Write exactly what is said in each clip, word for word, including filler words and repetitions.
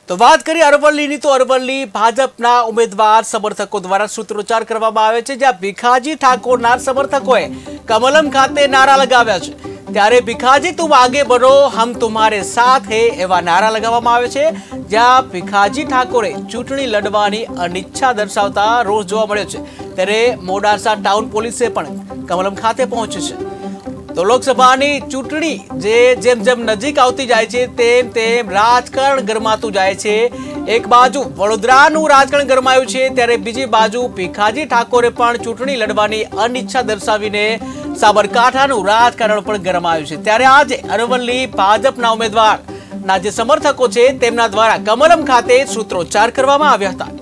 તો વાત કરીએ અરવલ્લીની તો અરવલ્લી ભાજપના ઉમેદવાર સમર્થકો દ્વારા સૂત્રોચ્ચાર કરવામાં આવે છે, જ્યાં ભીખાજી ઠાકોરના સમર્થકોએ કમલમ ખાતે નારા લગાવ્યા છે। ત્યારે ભીખાજી તુમ આગે બઢો હમ તુમ્હારે સાથ હે એવા નારા લગાવવામાં આવે છે, જ્યાં ભીખાજી ઠાકોરે ચૂંટણી લડવાની અનિચ્છા દર્શાવતા રોષ જોવા મળ્યો છે। ત્યારે મોડાસા ટાઉન પોલીસે પણ કમલમ ખાતે પહોંચી છે। તો લોકસભાની ચૂંટણી જે જેમ જેમ નજીક આવતી જાય છે તેમ તેમ રાજકારણ ગરમાતું જાય છે। એક બાજુ વડોદરાનું રાજકારણ ગરમાયું છે, ત્યારે બીજી બાજુ ભીખાજી ઠાકોરે પણ ચૂંટણી લડવાની અનિચ્છા દર્શાવીને સાબરકાંઠાનું રાજકારણ પણ ગરમાયું છે। ત્યારે આજે અરવલ્લી ભાજપના ઉમેદવારના જે સમર્થકો છે તેમના દ્વારા કમલમ ખાતે સૂત્રોચ્ચાર કરવામાં આવ્યા હતા।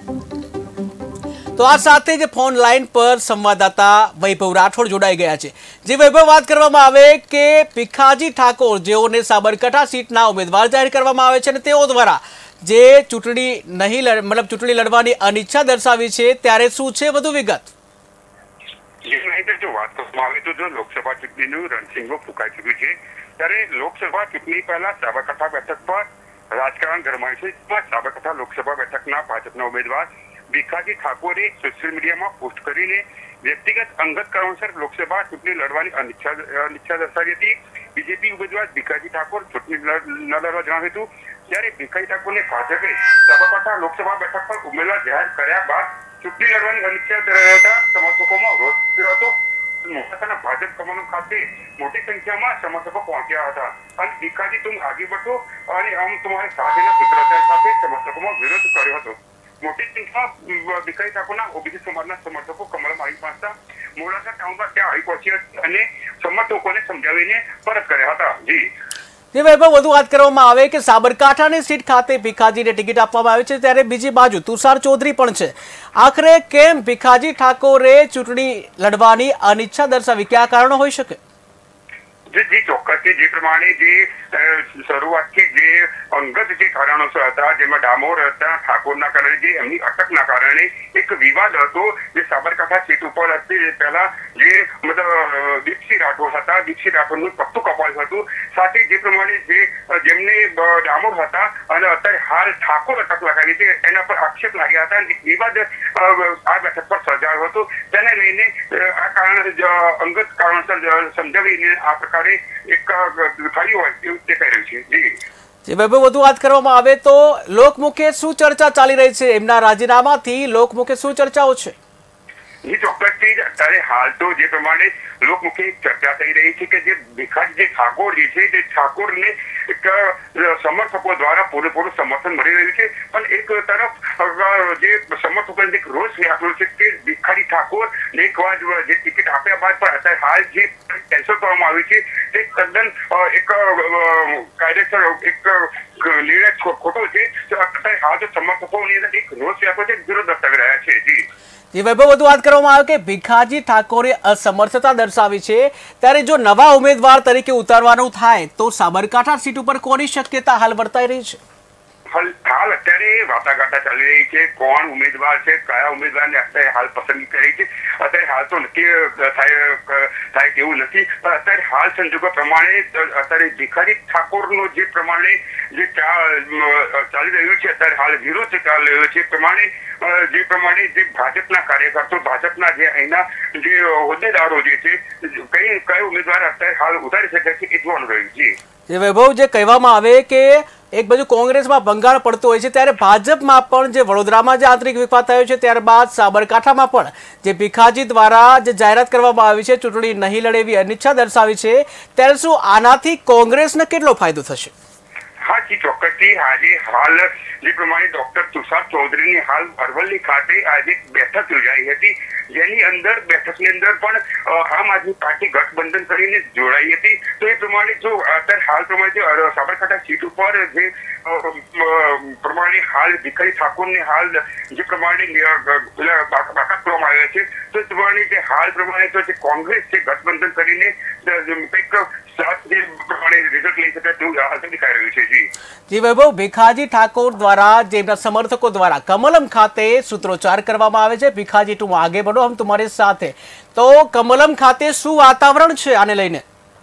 તો આ સાથે જ ફોન લાઈન પર સંવાદદાતા વૈભવ રાઠોડ જોડાઈ ગયા છે। જે વૈભવ, વાત કરવામાં આવે કે ભીખાજી ઠાકોર જેઓને સાબરકાંઠા સીટના ઉમેદવાર જાહેર કરવામાં આવે છે અને તેઓ દ્વારા જે ચૂંટણી નહીં મતલબ ચૂંટણી લડવાની અનિચ્છા દર્શાવી છે, ત્યારે શું છે વધુ વિગત? જો વાત કરવામાં આવે તો જો લોકસભા ચૂંટણીનું રણસિંગો ફૂંકાઈ ચૂક્યું છે, ત્યારે લોકસભા ચૂંટણી પહેલા સાબરકાંઠા બેઠક પર રાજકારણ ગરમાયું છે। સાબરકાંઠા લોકસભા બેઠકના ભાજપના ઉમેદવાર ભીખાજી ઠાકોરે સોશિયલ મીડિયામાં પોસ્ટ કરીને વ્યક્તિગત અંગત કારણોસર લોકસભા ચૂંટણી લડવાની અનિચ્છા અનિચ્છા દર્શાવી હતી। બીજેપી ઉમેદવાર ભીખાજી ઠાકોર ચૂંટણી ન લડવા જણાવ્યું હતું। ત્યારે ભીખાજી ઠાકોરને ભાજપે સાબરકાંઠા લોકસભા બેઠક પર ઉમેદવાર જાહેર કર્યા બાદ ચૂંટણી લડવાની અનિચ્છા ધરાવતા સમર્થકોમાં રોષ થયો હતો। મોડાસાના ભાજપ કમલમ ખાતે મોટી સંખ્યામાં સમર્થકો પહોંચ્યા હતા અને ભીખાજી તુમ આગે બઢો અને હમ તમારે સાથેના સૂત્રોચ્ચાર સાથે સમર્થકોમાં વિરોધ કર્યો હતો। મોટી સંખ્યામાં ભીખાજી ઠાકોરના ઓબીસી સમાજના સમર્થકો કમલમ આવી પહોંચતા મોડાસા ટાઉનમાં ત્યાં આવી પહોંચ્યા અને સમર્થકોને સમજાવીને પરત કર્યા હતા। જી જે વૈભવ, વધુ વાત કરવામાં આવે કે સાબરકાંઠાની સીટ ખાતે ભીખાજીને ટિકિટ આપવામાં આવે છે, ત્યારે બીજી બાજુ તુષાર ચૌધરી પણ છે। આખરે કેમ ભીખાજી ઠાકોરે ચૂંટણી લડવાની અનિચ્છા દર્શાવી? કયા કારણો હોઈ શકે? જે ચોક્કસથી જે પ્રમાણે જે શરૂઆતથી જે અંગત જે કારણોસર હતા, જેમાં ડામોર હતા, ઠાકોરના કારણે જે એમની અટકના કારણે એક વિવાદ હતો જે સાબરકાંઠા સીટ ઉપર હતી। પહેલા જે મતલબ દીપસિંહ રાઠોડ હતા, દીપસિંહ રાઠોડનું પત્તું કપાયું હતું, સાથે જે પ્રમાણે જે જેમને ડામોર હતા અને અત્યારે હાલ ઠાકોર અટક લગાવી છે એના પર આક્ષેપ લાગ્યા હતા અને વિવાદ આ બેઠક પર સર્જાયો હતો। તેને લઈને આ કારણ અંગત કારણોસર સમજાવીને આ પ્રકારે એક થયું હોય એવું દેખાઈ રહ્યું છે। જી જે વૈભવ, વધુ વાત કરવામાં આવે તો લોકમુખે શું ચર્ચા ચાલી રહી છે? એમના રાજીનામાથી લોકમુખે શું ચર્ચાઓ છે? એ ચોક્કસથી અત્યારે હાલ તો જે પ્રમાણે લોકમુખે ચર્ચા થઈ રહી છે કે જે ભીખાજી જે ઠાકોર જે છે તે ઠાકોરને એક સમર્થકો દ્વારા પૂરેપૂરું સમર્થન મળી રહ્યું છે, પણ એક તરફ જે સમર્થકોને એક રોષ વ્યાપેલો છે કે ભીખાજી ઠાકોર એક વાર જે ટિકિટ આપ્યા બાદ પણ અત્યારે હાલ જે કેન્સલ કરવામાં આવી છે તે તદ્દન એક કાયદેસર એક નિર્ણય ખોટો છે। અત્યારે હાલ તો સમર્થકોની અંદર એક રોષ વ્યાપેલો છે, વિરોધ દર્શાવી રહ્યા છે। જી જે વૈભવ, વધુ વાત કરવામાં આવે કે ભીખાજી ઠાકોરે અસમર્થતા દર્શાવી છે, ત્યારે જો નવા ઉમેદવાર તરીકે ઉતારવાનું થાય તો સાબરકાંઠા સીટ ઉપર કોની શક્યતા હાલ વર્તાઈ રહી છે? હાલ હાલ અત્યારે વાટાઘાટા ચાલી રહી છે, કોણ ઉમેદવાર છે, કયા ઉમેદવારને અત્યારે હાલ પસંદગી કરી છે, અત્યારે હાલ તો નક્કી થાય થાય તેવું નથી, પણ અત્યારે હાલ સંજોગો પ્રમાણે અત્યારે ભીખાજી ઠાકોરનો જે પ્રમાણે જે ચાલી રહ્યું છે, અત્યારે હાલ વિરોધ ચાલી રહ્યો છે, પ્રમાણે જે પ્રમાણે જે ભાજપના કાર્યકર્તાઓ, ભાજપના જે અહીંના જે હોદ્દેદારો જે છે, કઈ કઈ ઉમેદવાર અત્યારે હાલ ઉતારી શકે છે એ જોવાનું રહ્યું છે। જે વૈભવ, જે કહેવામાં આવે કે એક બાજુ કોંગ્રેસમાં ભંગાણ પડતો હોય છે, ત્યારે ભાજપમાં પણ જે વડોદરામાં જે આંતરિક વિવાદ થયો છે, ત્યારબાદ સાબરકાંઠામાં પણ જે ભીખાજી દ્વારા જે જાહેરાત કરવામાં આવી છે, ચૂંટણી નહીં લડે એવી અનિચ્છા દર્શાવી છે, ત્યારે શું આનાથી કોંગ્રેસને કેટલો ફાયદો થશે? હા જી ચોક્કસથી આજે હાલ જે પ્રમાણે ડોક્ટર તુષાર ચૌધરીની હાલ અરવલ્લી ખાતે આજે બેઠક યોજાઈ હતી, જેની અંદર બેઠકની અંદર પણ આમ આદમી પાર્ટી ગઠબંધન કરીને જોડાઈ હતી। તો એ પ્રમાણે જો અત્યારે હાલ પ્રમાણે સાબરકાંઠા સીટ ઉપર જે પ્રમાણે હાલ ભીખાજી ઠાકોરને હાલ જે પ્રમાણે બાકાત કરવામાં આવ્યા છે, તો એ પ્રમાણે જે હાલ પ્રમાણે તો જે કોંગ્રેસ છે ગઠબંધન કરીને કંઈક સાત જે પ્રમાણે રિઝલ્ટ લઈ શકે તેવું દેખાઈ રહ્યું છે। જી જી વૈભવ, ભીખાજી ઠાકોર દ્વારા જેમના સમર્થકો દ્વારા કમલમ ખાતે સૂત્રોચ્ચાર કરવામાં આવે છે, ભીખાજી તુમ આગે બઢો હમ તુમ્હારે સાથ હે, તો કમલમ ખાતે શું વાતાવરણ છે આને લઈને?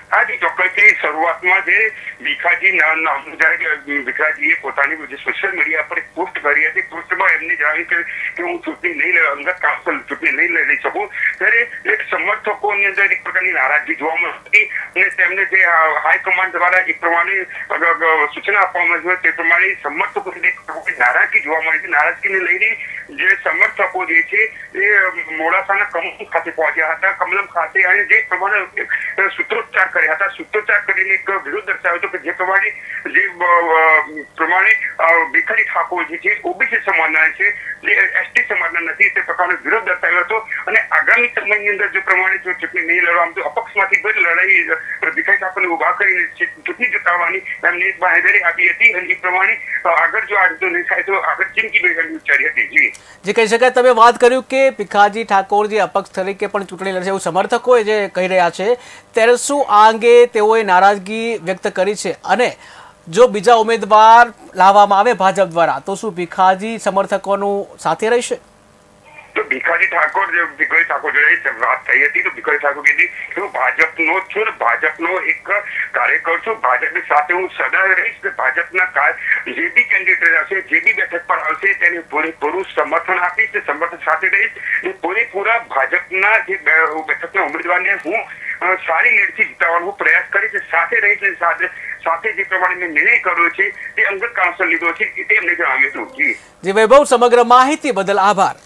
આજે ચોક્કસથી શરૂઆતમાં જે ભીખાજી જ્યારે ભીખાજીએ પોતાની જે સોશિયલ મીડિયા પર પોસ્ટ કરી હતી, પોસ્ટમાં એમને જણાવ્યું કે હું ચૂંટણી નહીં લઈ અંગત કામ ચૂંટણી નહીં લઈ શકું, ત્યારે એક સમર્થકોની અંદર એક પ્રકારની નારાજગી જોવા મળી હતી અને તેમને જે હાઈકમાન્ડ દ્વારા એ પ્રમાણે સૂચના આપવામાં આવી તે પ્રમાણે સમર્થકોની નારાજગી જોવા મળી હતી. નારાજગીને લઈને જે સમર્થકો જે છે એ મોડાસાના કમલમ ખાતે પહોંચ્યા હતા. કમલમ ખાતે અને જે પ્રમાણે સૂત્રોચ્ચાર કર્યા હતા, સૂત્રોચ્ચાર કરીને એક વિરોધ દર્શાવ્યો હતો કે જે પ્રમાણે જે પ્રમાણે ભીખાજી ઠાકોર જે છે ઓબીસી સમાજના છે, જે એસટી સમાજના નથી, તે પ્રકારનો વિરોધ દર્શાવ્યો હતો અને આગામી સમયની અંદર જે પ્રમાણે જો ચૂંટણી નહીં લડવા તો અપક્ષમાંથી કોઈ લડાઈ ભીખાજી ઠાકોરને ઉભા કરીને ચૂંટણી જીતાવવાની એમને એક બાંહેધરી આપી હતી અને એ પ્રમાણે આગળ જો આ રીતે નહીં થાય તો આગળ ચીમકી બેગરની ઉચ્ચારી હતી. જી જે કહી શકાય, તમે વાત કર્યું કે ભીખાજી ઠાકોર જે અપક્ષ તરીકે પણ ચૂંટણી લડશે એવું સમર્થકોએ જે કહી રહ્યા છે, ત્યારે શું આ અંગે તેઓએ નારાજગી વ્યક્ત કરી છે અને જો બીજા ઉમેદવાર લાવવામાં આવે ભાજપ દ્વારા તો શું ભીખાજી સમર્થકોનું સાથે રહેશે? તો ભીખાજી ઠાકોર જે ભીખાજી ઠાકોર જોડે વાત થઈ હતી તો ભીખાજી ઠાકોર કીધી કે હું ભાજપનો છું, ભાજપનો એક કાર્યકર છું, ભાજપની સાથે હું સદા રહીશ. ભાજપના જે બી કેન્ડિડેટ આવશે, જે બી બેઠક પર આવશે તેને પૂરેપૂરું સમર્થન આપીશ, સમર્થન સાથે રહીશ. પૂરેપૂરા ભાજપના જે બેઠકના ઉમેદવારને હું સારી લીડથી જીતાવવાનો પ્રયાસ કરીશ, સાથે રહીશ. સાથે સાથે જે પ્રમાણે મેં નિર્ણય કર્યો છે તે અંગત કાઉન્સિલ લીધો છે તે એમને જણાવ્યું હતું. જી જી વૈભવ, સમગ્ર માહિતી બદલ આભાર.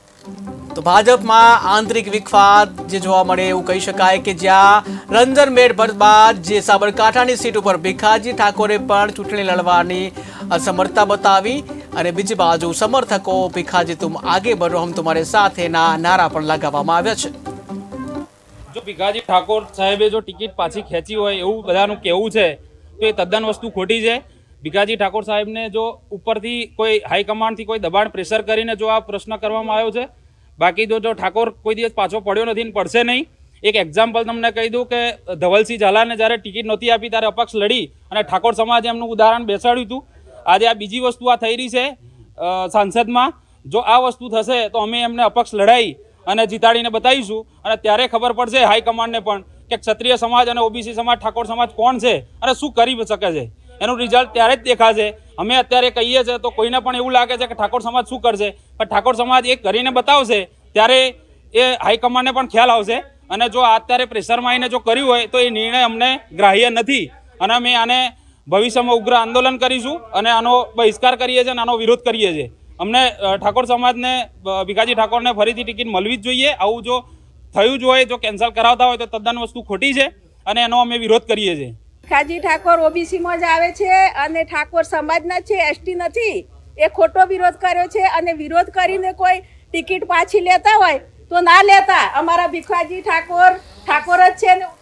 તો ભાજપમાં આંતરિક વિખવાદ જે જોવા મળે એવું કહી શકાય કે જ્યાં રંજનમેળ બાદ જે સાબરકાંઠાની સીટ ઉપર ભીખાજી ઠાકોરે પણ ચૂંટણી લડવાની અસમર્થતા બતાવી અને બીજી બાજુ સમર્થકો ભીખાજી તુમ આગે બઢો હમ તુમ્હારે સાથેના નારા પણ લગાવવામાં આવ્યા છે. જો ભીખાજી ઠાકોર સાહેબે જો ટિકિટ પાછી ખેંચી હોય એવું બધાનું કહેવું છે તો એ તદ્દન વસ્તુ ખોટી છે. ભીખાજી ઠાકોર સાહેબને જો ઉપરથી કોઈ હાઈકમાન્ડથી કોઈ દબાણ પ્રેશર કરીને જો આ પ્રશ્ન કરવામાં આવ્યો છે, બાકી તો જો ઠાકોર કોઈ દિવસ પાછો પડ્યો નથી ને પડશે નહીં. એક એક્ઝામ્પલ તમને કહી દઉં કે ધવલસિંહ ઝાલાને જ્યારે ટિકિટ નહોતી આપી ત્યારે અપક્ષ લડી અને ઠાકોર સમાજે એમનું ઉદાહરણ બેસાડ્યું હતું. આજે આ બીજી વસ્તુ આ થઈ રહી છે સાંસદમાં. જો આ વસ્તુ થશે તો અમે એમને અપક્ષ લડાઈ અને જીતાડીને બતાવીશું અને ત્યારે ખબર પડશે હાઈકમાન્ડને પણ કે ક્ષત્રિય સમાજ અને ઓબીસી સમાજ, ઠાકોર સમાજ કોણ છે અને શું કરી શકે છે. એનું રિઝલ્ટ ત્યારે જ દેખાશે. અમે અત્યારે કહીએ છીએ તો કોઈને પણ એવું લાગે છે કે ઠાકોર સમાજ શું કરશે, પણ ઠાકોર સમાજ એ કરીને બતાવશે ત્યારે એ હાઈકમાન્ડને પણ ખ્યાલ આવશે. અને જો અત્યારે પ્રેશરમાં આવીને જો કર્યું હોય તો એ નિર્ણય અમને ગ્રાહ્ય નથી અને અમે આને ભવિષ્યમાં ઉગ્ર આંદોલન કરીશું અને આનો બહિષ્કાર કરીએ છીએ અને આનો વિરોધ કરીએ છીએ. અમને ઠાકોર સમાજને ભીખાજી ઠાકોરને ફરીથી ટિકિટ મળવી જ જોઈએ. આવું જો થયું જ હોય, જો કેન્સલ કરાવતા હોય તો તદ્દન વસ્તુ ખોટી છે અને એનો અમે વિરોધ કરીએ છીએ. ભીખાજી ઠાકોર ઓબીસીમાં જ આવે છે અને ઠાકોર સમાજના છે, એસટી નથી. એ ખોટો વિરોધ કર્યો છે અને વિરોધ કરીને કોઈ ટિકિટ પાછી લેતા હોય તો ના લેતા. અમારા ભીખાજી ઠાકોર ઠાકોર જ છે ને